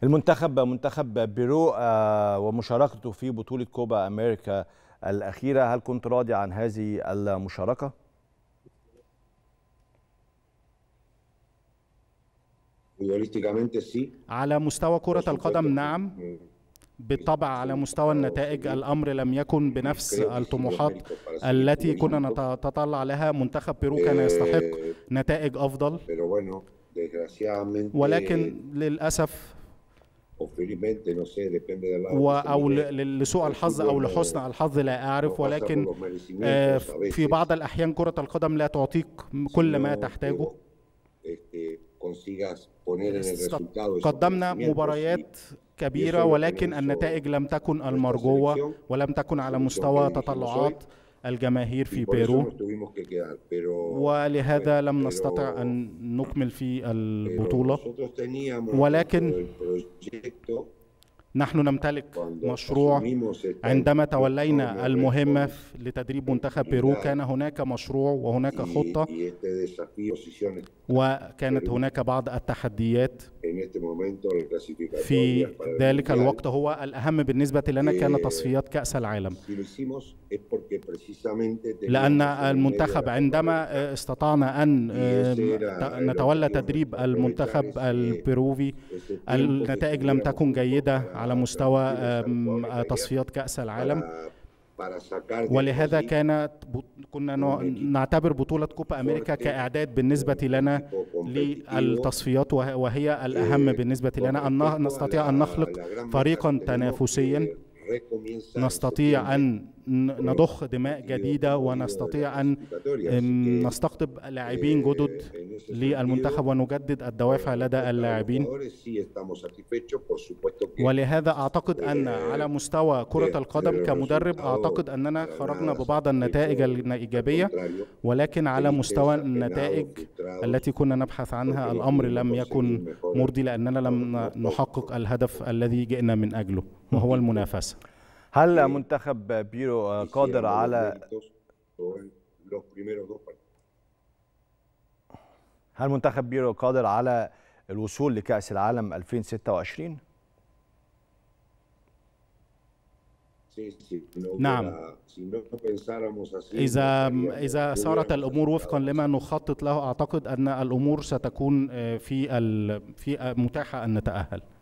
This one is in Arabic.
منتخب بيرو ومشاركته في بطولة كوبا أمريكا الأخيرة، هل كنت راضي عن هذه المشاركة؟ على مستوى كرة القدم نعم، بالطبع. على مستوى النتائج الأمر لم يكن بنفس الطموحات التي كنا نتطلع لها. منتخب بيرو كان يستحق نتائج أفضل، ولكن للأسف أو لسوء الحظ أو لحسن الحظ لا أعرف، ولكن في بعض الأحيان كرة القدم لا تعطيك كل ما تحتاجه. قدمنا مباريات كبيرة ولكن النتائج لم تكن المرجوة ولم تكن على مستوى تطلعات الجماهير في بيرو، ولهذا لم نستطع أن نكمل في البطولة. ولكن نحن نمتلك مشروع. عندما تولينا المهمة لتدريب منتخب بيرو كان هناك مشروع وهناك خطة، وكانت هناك بعض التحديات. في ذلك الوقت هو الأهم بالنسبة لنا كان تصفيات كأس العالم، لأن المنتخب عندما استطعنا أن نتولى تدريب المنتخب البيروفي النتائج لم تكن جيدة على مستوى تصفيات كأس العالم، ولهذا كنا نعتبر بطولة كوبا أمريكا كإعداد بالنسبة لنا للتصفيات، وهي الأهم بالنسبة لنا أن نستطيع أن نخلق فريقا تنافسيا، نستطيع أن نضخ دماء جديدة، ونستطيع أن نستقطب لاعبين جدد للمنتخب ونجدد الدوافع لدى اللاعبين. ولهذا أعتقد أن على مستوى كرة القدم كمدرب أعتقد أننا خرجنا ببعض النتائج الإيجابية، ولكن على مستوى النتائج التي كنا نبحث عنها الأمر لم يكن مرضي، لأننا لم نحقق الهدف الذي جئنا من أجله وهو المنافسة. هل منتخب بيرو قادر على الوصول لكأس العالم 2026؟ نعم، إذا سارت الأمور وفقا لما نخطط له أعتقد أن الأمور ستكون في متاحة أن نتأهل.